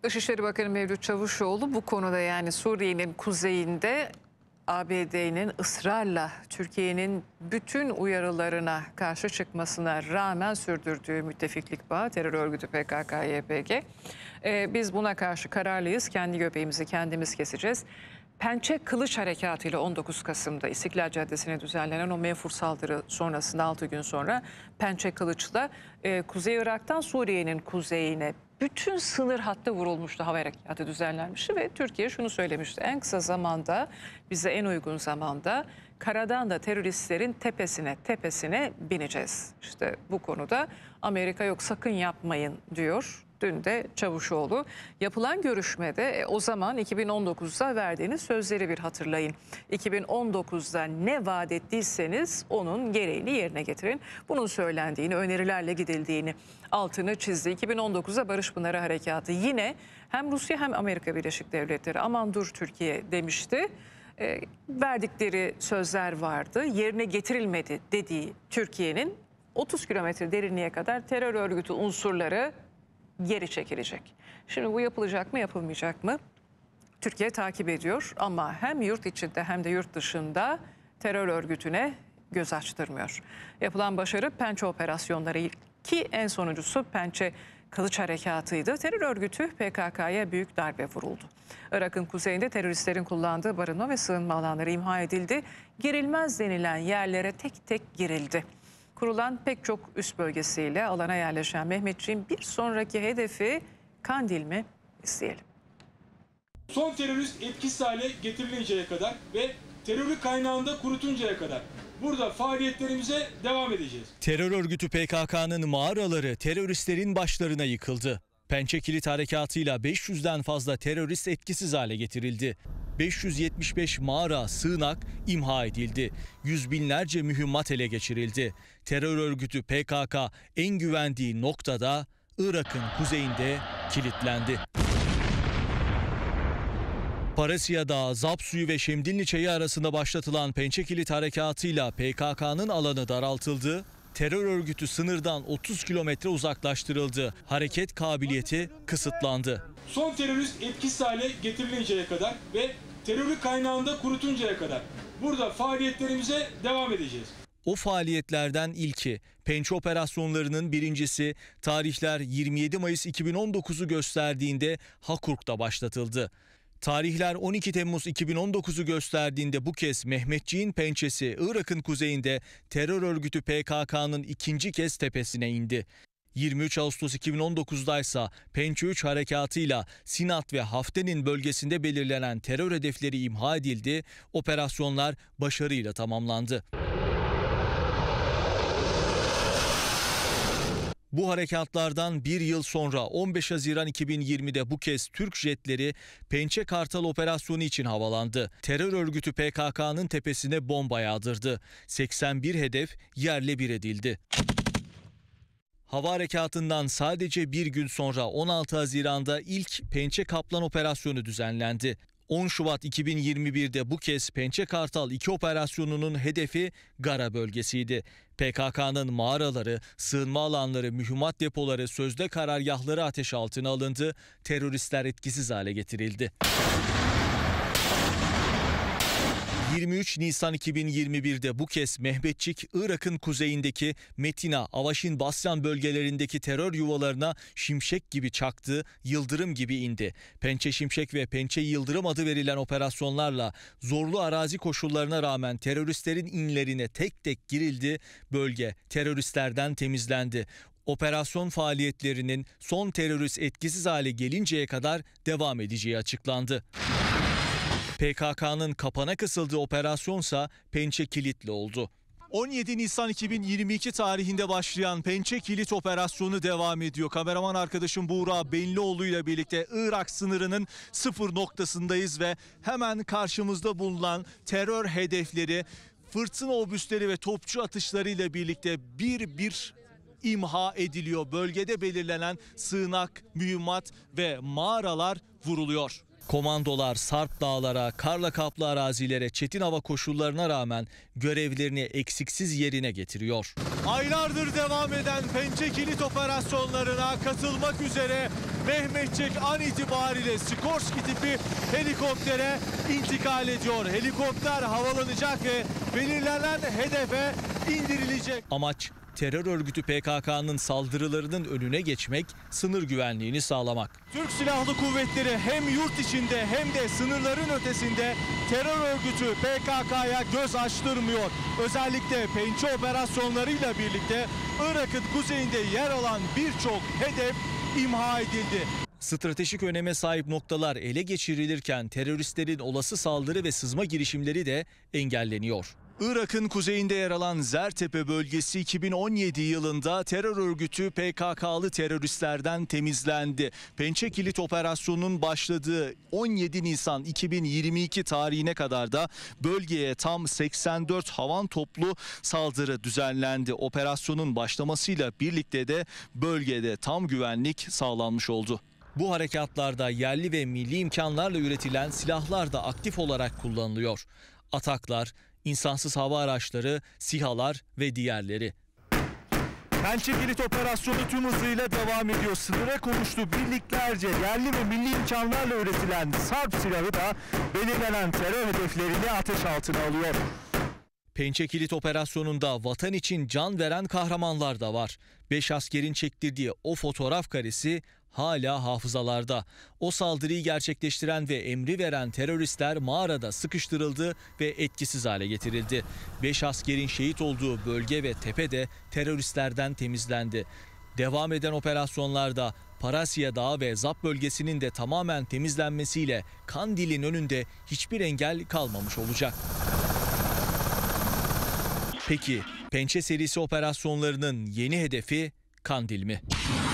Dışişleri Bakanı Mevlüt Çavuşoğlu bu konuda, yani Suriye'nin kuzeyinde ABD'nin ısrarla Türkiye'nin bütün uyarılarına karşı çıkmasına rağmen sürdürdüğü müttefiklik bağı terör örgütü PKK-YPG. Biz buna karşı kararlıyız. Kendi göbeğimizi kendimiz keseceğiz. Pençe Kılıç Harekatı ile 19 Kasım'da İstiklal Caddesi'ne düzenlenen o menfur saldırı sonrasında 6 gün sonra Pençe Kılıç'la Kuzey Irak'tan Suriye'nin kuzeyine bütün sınır hattı vurulmuştu, hava harekatı düzenlenmişti ve Türkiye şunu söylemişti: en kısa zamanda, bize en uygun zamanda karadan da teröristlerin tepesine bineceğiz. İşte bu konuda Amerika yok sakın yapmayın diyor. Dün de Çavuşoğlu. Yapılan görüşmede o zaman 2019'da verdiğiniz sözleri bir hatırlayın. 2019'da ne vaat ettiyseniz onun gereğini yerine getirin. Bunun söylendiğini, önerilerle gidildiğini altını çizdi. 2019'da Barış Pınarı Harekatı yine hem Rusya hem Amerika Birleşik Devletleri aman dur Türkiye demişti. Verdikleri sözler vardı, yerine getirilmedi dediği Türkiye'nin 30 kilometre derinliğe kadar terör örgütü unsurları geri çekilecek. Şimdi bu yapılacak mı, yapılmayacak mı? Türkiye takip ediyor ama hem yurt içinde hem de yurt dışında terör örgütüne göz açtırmıyor. Yapılan başarı Pençe operasyonları, ki en sonuncusu Pençe Kılıç Harekatı'ydı. Terör örgütü PKK'ya büyük darbe vuruldu. Irak'ın kuzeyinde teröristlerin kullandığı barınma ve sığınma alanları imha edildi. Girilmez denilen yerlere tek tek girildi. Kurulan pek çok üs bölgesiyle alana yerleşen Mehmetçiğin bir sonraki hedefi Kandil mi? İzleyelim. Son terörist etkisiz hale getirilinceye kadar ve terörü kaynağında kurutuncaya kadar burada faaliyetlerimize devam edeceğiz. Terör örgütü PKK'nın mağaraları teröristlerin başlarına yıkıldı. Pençe Kilit Harekatı'yla 500'den fazla terörist etkisiz hale getirildi. 575 mağara, sığınak imha edildi. Yüz binlerce mühimmat ele geçirildi. Terör örgütü PKK en güvendiği noktada Irak'ın kuzeyinde kilitlendi. Parasya Dağı, Zapsuyu ve Şemdinli Çayı arasında başlatılan Pençe Kilit Harekatı'yla PKK'nın alanı daraltıldı. Terör örgütü sınırdan 30 kilometre uzaklaştırıldı. Hareket kabiliyeti kısıtlandı. Son terörist etkisiz hale getirilinceye kadar ve terörü kaynağında kurutuncaya kadar burada faaliyetlerimize devam edeceğiz. O faaliyetlerden ilki, Pençe operasyonlarının birincisi, tarihler 27 Mayıs 2019'u gösterdiğinde Hakurk'ta başlatıldı. Tarihler 12 Temmuz 2019'u gösterdiğinde bu kez Mehmetçiğin pençesi Irak'ın kuzeyinde terör örgütü PKK'nın ikinci kez tepesine indi. 23 Ağustos 2019'da ise Pençe 3 harekatıyla Sinat ve Haftenin bölgesinde belirlenen terör hedefleri imha edildi, operasyonlar başarıyla tamamlandı. Bu harekatlardan bir yıl sonra 15 Haziran 2020'de bu kez Türk jetleri Pençe Kartal operasyonu için havalandı. Terör örgütü PKK'nın tepesine bomba yağdırdı. 81 hedef yerle bir edildi. Hava harekatından sadece bir gün sonra 16 Haziran'da ilk Pençe Kaplan operasyonu düzenlendi. 10 Şubat 2021'de bu kez Pençe Kartal 2 operasyonunun hedefi Gara bölgesiydi. PKK'nın mağaraları, sığınma alanları, mühimmat depoları, sözde karargahları ateş altına alındı. Teröristler etkisiz hale getirildi. 23 Nisan 2021'de bu kez Mehmetçik, Irak'ın kuzeyindeki Metina, Avaşin, Basyan bölgelerindeki terör yuvalarına şimşek gibi çaktı, yıldırım gibi indi. Pençe Şimşek ve Pençe Yıldırım adı verilen operasyonlarla zorlu arazi koşullarına rağmen teröristlerin inlerine tek tek girildi, bölge teröristlerden temizlendi. Operasyon faaliyetlerinin son terörist etkisiz hale gelinceye kadar devam edeceği açıklandı. PKK'nın kapana kısıldığı operasyonsa Pençe Kilitli oldu. 17 Nisan 2022 tarihinde başlayan Pençe Kilit operasyonu devam ediyor. Kameraman arkadaşım Buğra Benlioğlu ile birlikte Irak sınırının sıfır noktasındayız ve hemen karşımızda bulunan terör hedefleri, fırtına obüsleri ve topçu atışlarıyla birlikte bir imha ediliyor. Bölgede belirlenen sığınak, mühimmat ve mağaralar vuruluyor. Komandolar Sarp Dağlara, karla kaplı arazilere, çetin hava koşullarına rağmen görevlerini eksiksiz yerine getiriyor. Aylardır devam eden Pençe Kilit operasyonlarına katılmak üzere Mehmetçik an itibariyle Skorsky tipi helikoptere intikal ediyor. Helikopter havalanacak ve belirlenen hedefe indirilecek. Amaç terör örgütü PKK'nın saldırılarının önüne geçmek, sınır güvenliğini sağlamak. Türk Silahlı Kuvvetleri hem yurt içinde hem de sınırların ötesinde terör örgütü PKK'ya göz açtırmıyor. Özellikle pençe operasyonlarıyla birlikte Irak'ın kuzeyinde yer alan birçok hedef imha edildi. Stratejik öneme sahip noktalar ele geçirilirken teröristlerin olası saldırı ve sızma girişimleri de engelleniyor. Irak'ın kuzeyinde yer alan Zertepe bölgesi 2017 yılında terör örgütü PKK'lı teröristlerden temizlendi. Pençe Kilit operasyonunun başladığı 17 Nisan 2022 tarihine kadar da bölgeye tam 84 havan toplu saldırı düzenlendi. Operasyonun başlamasıyla birlikte de bölgede tam güvenlik sağlanmış oldu. Bu harekatlarda yerli ve milli imkanlarla üretilen silahlar da aktif olarak kullanılıyor. Ataklar, insansız hava araçları, SİHA'lar ve diğerleri. Pençe Kilit operasyonu tüm hızıyla devam ediyor. Sınıra konuştu birliklerce yerli ve milli imkanlarla üretilen Sarp silahı da belirlenen terör hedeflerini ateş altına alıyor. Pençe Kilit operasyonunda vatan için can veren kahramanlar da var. 5 askerin çektirdiği o fotoğraf karesi hala hafızalarda. O saldırıyı gerçekleştiren ve emri veren teröristler mağarada sıkıştırıldı ve etkisiz hale getirildi. 5 askerin şehit olduğu bölge ve tepe de teröristlerden temizlendi. Devam eden operasyonlarda Parasya Dağı ve Zap bölgesinin de tamamen temizlenmesiyle Kandil'in önünde hiçbir engel kalmamış olacak. Peki Pençe serisi operasyonlarının yeni hedefi Kandil mi?